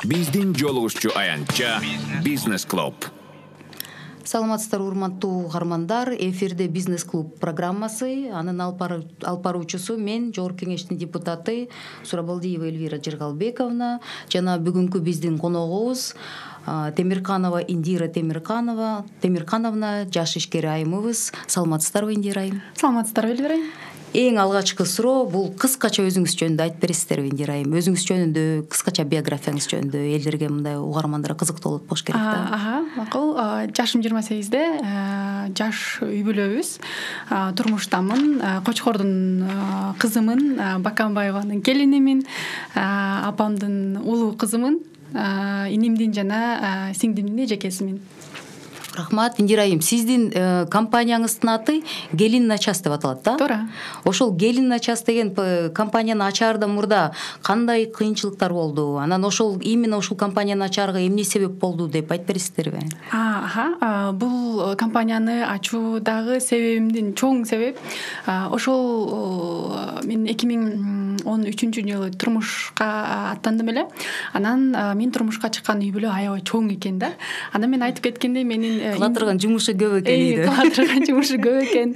Биздин жолугушчу аянтча Бизнес клуб. Саламатсыздар урматтуу угармандар, эфирде Бизнес клуб программасы, анын алып баруучусу мен, Жогорку кеңештин депутаты Сурабалдиева Эльвира Жыргалбековна жана бүгүнкү биздин коногубуз Темирканова Индира Темиркановна, жаш ишкер айымыбыз. Саламатсыздарбы, Индира айым? Саламатсыздарбы, Эльвира айым? Эң алгачкы суроо бул кыскача өзүңүз жөнүндө айтып бересиздерби, Индира айым? Өзүңүз жөнүндө кыскача биографияңыз жөнүндө элдерге, мындай угармандарга кызыктуу болот болуш керек да. Макул. Жашым 28-де, жаш үй бүлөбүз. Турмуштамын. Кочкордун кызымын, Баканбаеванын келинимин, апамдын улуу кызымын, инимдин жана сиңдимдин эжекесимин. Рахмат, Индира айым. Сиздин компанияңыздын аты Gelin на час деп аталат да? Туура. Ошол Gelin на час деген компанияны ачаарда мурда кандай кыйынчылыктар болду? Анан именно ошол компанияны ачаарга эмне себеп болду деп айтып бересиздерби? Бул компанияны ачуудагы себебимдин чоң себеп ошол мен 2013-жылы турмушка аттандым эле. Анан мен турмушка чыккан үй бүлө аябай чоң экен да. Анан мен айтып кеткендей менин кылатырган жумушу көп экен. Кылатырган жумушу көп экен.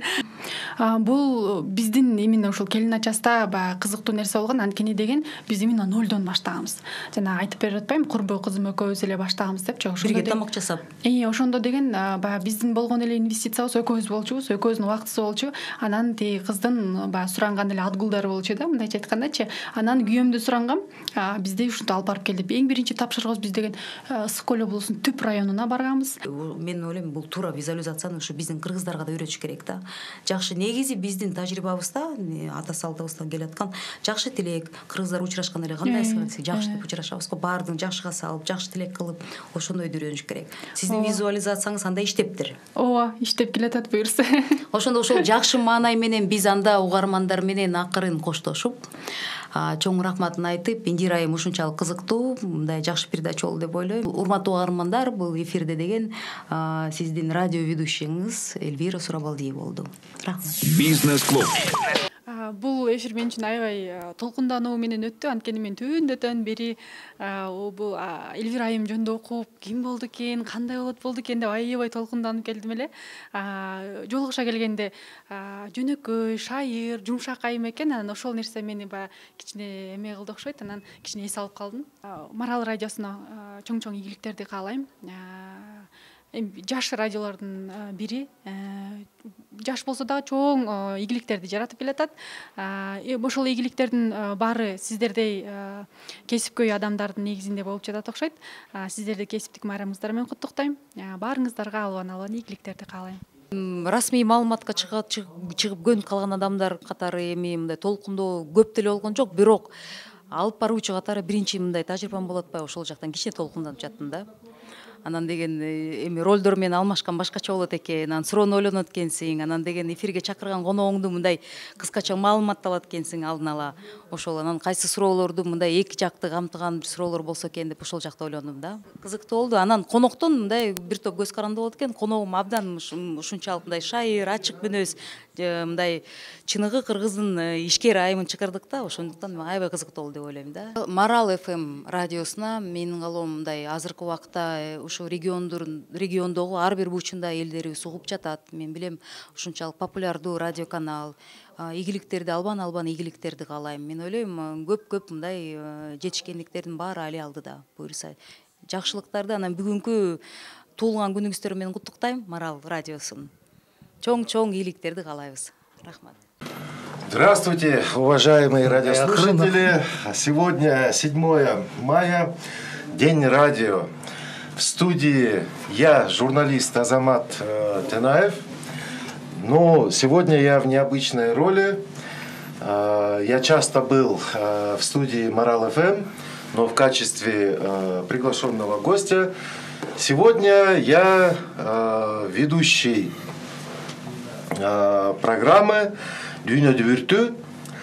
Бул биздин именно ошол Gelin на часта баягы кызыктуу нерсе болгон. Анткени деген биз именно нолдон баштаганбыз. Жана айтып берип атпайм, курбу кызым экөөбүз эле баштаганбыз депчи. Бирге тамак жасап. Ошондо деген баягы биздин болгон эле инвестициябыз экөөбүз болчубуз, экөөбүздүн убактысы болчу. Анан тиги кыздын баягы суранган эле адгулдары болчу да, мындайча айткандачы. Анан күйөөмдү сурангам, бизде ушинтип алып барып келди. Эң биринчи тапшырыгыбыз биз деген Ысык көл облусунун Түп районуна барганбыз. Мен ойлойм, бул туура визуализацияны ушу биздин кыргыздарга да үйрөтүш керек да. Жакшы, негизи биздин тажрыйбабызда, ата салтыбыздан келаткан жакшы тилек, кыргыздар учурашканда эле кандай жакшы деп учурашабыз го, баардыгын жакшыга салып, жакшы тилек кылып, ошондойду үйрөнүш керек. Сиздин визуализацияңыз андай иштептир. Ооба, иштеп келатат буюрса. Ошондо ошол жакшы маанай менен биз анда угармандар менен акырын коштошуп, чоң рахматын айтып, Индира айым ушунчалык кызыктуу, мындай жакшы передача болду деп ойлойм. Урматтуу угармандар, бул эфирде деген сиздин радио ведущиңиз Эльвира Сурабалдиева болду. Рахмат. Бизнес клуб. Бул эфир мен үчүн аябай толкундануу менен өттү. Анткени мен түбүндөн бери бул Эльвира айым жөнүндө окуп, ким болду экен, кандай болду экен деп аябай толкунданып келдим эле. Жолугуша келгенде жөнөкөй, шайыр, жумшак айым экен. Анан ошол нерсе мени баягы кичине эме кылды окшойт. Анан кичине эс алып калдым. Марал радиосуна чоң ийгиликтерди каалайм. Жаш радиолордун бири, жаш болсо дагы чоң ийгиликтерди жаратып келатат. Ошол ийгиликтердин баары сиздердей кесипкөй адамдардын негизинде болуп жатат окшойт. Сиздерди кесиптик майрамыңыздар менен куттуктайм. Баарыңыздарга албан ийгиликтерди каалайм. Расмий маалыматка чыгып көнүп калган адамдар катары эми мындай толкундоо көп деле болгон жок, бирок алып баруучу катары биринчи мындай тажрыйбам болуп атпайбы, ошол жактан кичине толкунданып жаттым да. Анан деген эми ролдор менен алмашкан башкача болот экен, анан суроону ойлонот экенсиң, анан деген эфирге чакырган коногуңду мындай кыскача маалымат алат экенсиң алдын ала. Ошол анан кайсы суроолорду мындай эки жакты камтыган суроолор болсо экен деп ошол жакта ойлондум да. Кызыктуу болду. Анан коноктон мындай бир топ көз каранды болот экен. Коногум абдан ушунчалык мындай шайыр, ачык мүнөз, мындай чыныгы кыргыздын ишкер айымын чакырдык да. Ошондуктан аябай кызыктуу болду деп ойлойм да. Марал FM радиосуна менин калоом мындай азыркы убакта ушу региондогу ар бир бурчунда элдерибиз угуп жатат. Мен билем, ушунчалык популярдуу радиоканал, ийгиликтерди албан ийгиликтерди каалайм. Мен ойлойм, көп мындай жетишкендиктердин баары али алдыда. Буюрса жакшылыктарды анан бүгүнкү туулган күнүңүздөр менен куттуктайм Марал радиосун. Чоң ийгиликтерди каалайбыз. Рахмат. Здравствуйте, уважаемые радиослушатели. Сегодня 7 мая, День радио. В студии я, журналист Азамат Тенаев. Но сегодня я в необычной роли. Я часто был в студии Марал FM, но в качестве приглашенного гостя. Сегодня я ведущий программы «Дүйнө дүбүртү».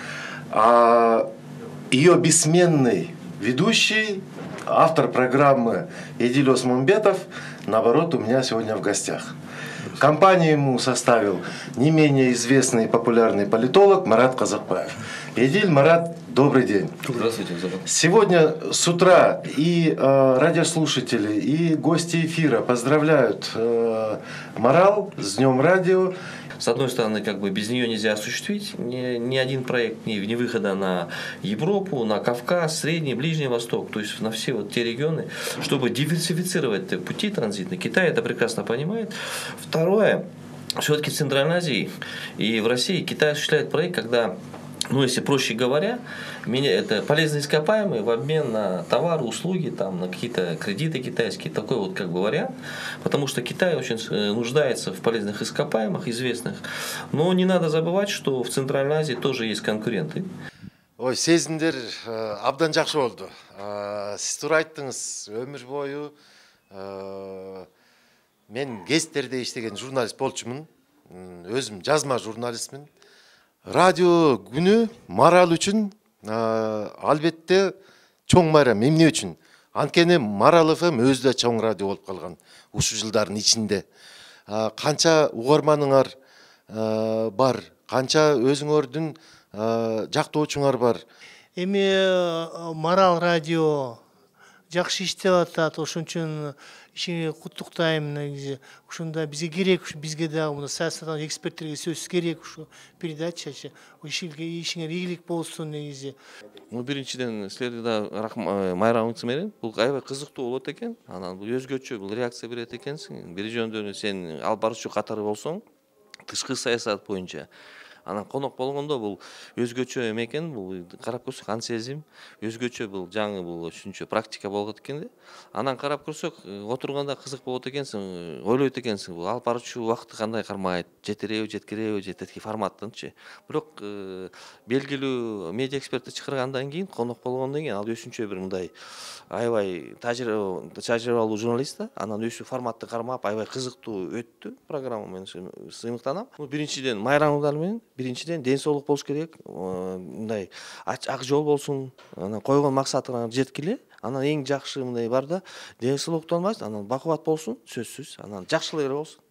Ее бессменный ведущий, автор программы Эдиль Осмонбетов, наоборот, у меня сегодня в гостях. Компанию ему составил не менее известный и популярный политолог Марат Казакбаев. Эдиль, Марат, Добрый день. Здравствуйте, Сегодня с утра и радиослушатели, и гости эфира поздравляют Марал с Днем радио. С одной стороны, как бы без нее нельзя осуществить ни один проект, ни выхода на Европу, на Кавказ, Средний, Ближний Восток, то есть на все вот те регионы, чтобы диверсифицировать пути транзитные. Китай это прекрасно понимает. Второе, все-таки в Центральной Азии и в России Китай осуществляет проект, когда, ну, если проще говоря, это полезные ископаемые в обмен на товары, услуги, там, на какие-то кредиты китайские, такой вот как бы вариант, потому что Китай очень нуждается в полезных ископаемых, известных, но не надо забывать, что в Центральной Азии тоже есть конкуренты. Ой, сезимдер абдан жакшы болду. Сиз туура айттыңыз, өмүр бою мен гезиттерде иштеген журналист болчумун. Өзүм жазма журналистмин. Радио күнү Марал үчүн албетте чоң майрам. Эмне үчүн? Анткени Марал ФМ өзү да чоң радио болуп калган ушул жылдардын ичинде. Канча угарманыңар бар, канча өзүңөрдүн жактоочуңар бар. Эми Марал радио жакшы иштеп атат, ошон үчүн ишиңе куттуктайм. Негизи ушунда бизге керек, бизге дагы мына саясаттан эксперттерге сөзсүз керек ушу передачачы. Ишиңер ийгилик болсун негизи. Биринчиден силерге да майрамыңыз менен бул аябай кызыктуу болот экен. Анан бул өзгөчө бул реакция берет экенсиң. Бир жөндөнү сен алып баруучу катары болсоң, тышкы саясат боюнча. Анан конок болгондо бул өзгөчө эме экен, бул карап көрсөк ан сезим, өзгөчө бул жаңы бул үчүнчү практика болот экен да. Анан карап көрсөк, отурганда кызык болот экенсиң, ойлойт экенсиң, бул алып баруучу убакыты кандай кармайт, жетиреби, жеткиреби, жететки форматтынчы. Бирок белгилүү медиа экспертти чакыргандан кийин, конок болгондон кийин ал өзүнчө бир мындай аябай тажрыйбалуу журналист да, анан өзү форматты кармап аябай кызыктуу өттү программа менен сыймыктанам. Биринчиден майрамыңдар менен, биринчиден ден соолук болуш керек, мындай ак жол болсун, анан койгон максатыңа жеткиле. Анан эң жакшы мындай бар да, ден соолуктан баш, анан бакубат болсун, сөзсүз, анан жакшылыгы болсун.